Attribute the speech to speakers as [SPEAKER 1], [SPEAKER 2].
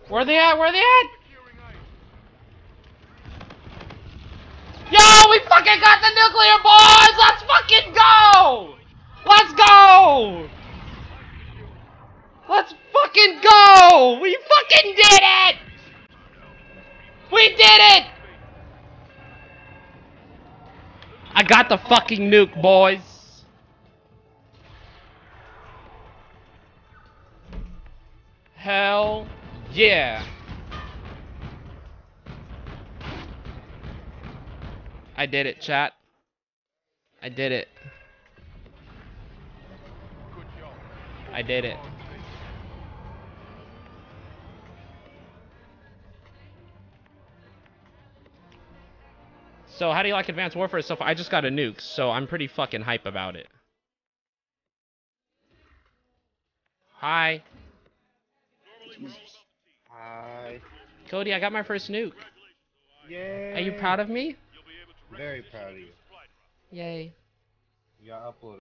[SPEAKER 1] Where they at? Where they at? Yo, we fucking got the nuclear, boys! Let's fucking go! Let's go! Let's fucking go! We fucking did it! We did it! I got the fucking nuke, boys. Hell yeah. I did it, chat. I did it. I did it. So how do you like Advanced Warfare so far? I just got a nuke, so I'm pretty fucking hype about it. Hi.
[SPEAKER 2] Hi.
[SPEAKER 1] Cody, I got my first nuke.
[SPEAKER 2] Yay.
[SPEAKER 1] Are you proud of me?
[SPEAKER 2] Very proud of you.
[SPEAKER 1] Yay.
[SPEAKER 2] You got uploaded.